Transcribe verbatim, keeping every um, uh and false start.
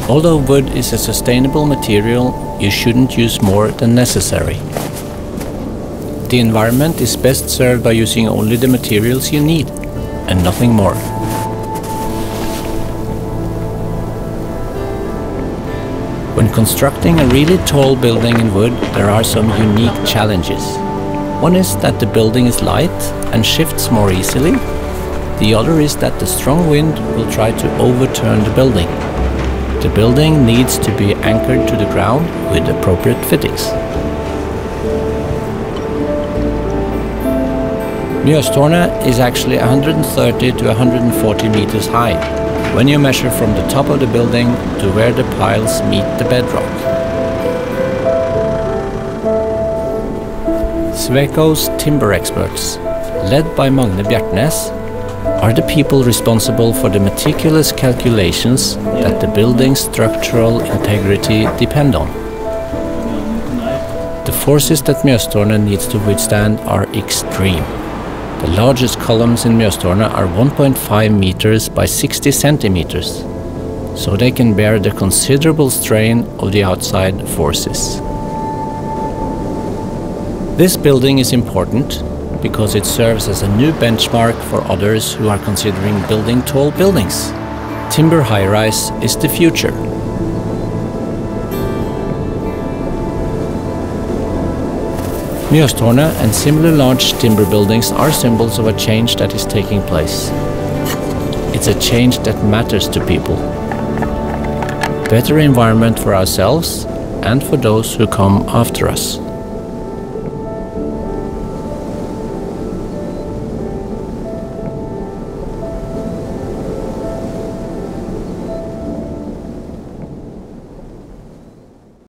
Although wood is a sustainable material, you shouldn't use more than necessary. The environment is best served by using only the materials you need, and nothing more. When constructing a really tall building in wood, there are some unique challenges. One is that the building is light and shifts more easily. The other is that the strong wind will try to overturn the building. The building needs to be anchored to the ground with appropriate fittings. Mjøstårnet is actually one hundred thirty to one hundred forty meters high when you measure from the top of the building to where the piles meet the bedrock. Sweco's timber experts, led by Magne Bjertnæs, are the people responsible for the meticulous calculations that the building's structural integrity depend on. The forces that Mjøstårnet needs to withstand are extreme. The largest columns in Mjøstårnet are one point five meters by sixty centimeters, so they can bear the considerable strain of the outside forces. This building is important because it serves as a new benchmark for others who are considering building tall buildings. Timber high-rise is the future. Mjøstårnet and similar large timber buildings are symbols of a change that is taking place. It's a change that matters to people. Better environment for ourselves and for those who come after us.